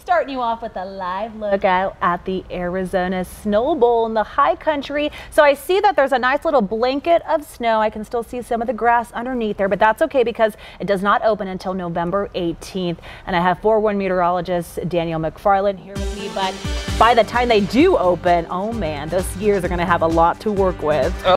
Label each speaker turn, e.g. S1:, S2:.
S1: Starting you off with a live look out at the Arizona Snowbowl in the high country. So I see that there's a nice little blanket of snow. I can still see some of the grass underneath there, but that's okay because it does not open until November 18th. And I have 4-1 meteorologist Daniel McFarland here with me. But by the time they do open, oh man, those skiers are going to have a lot to work with.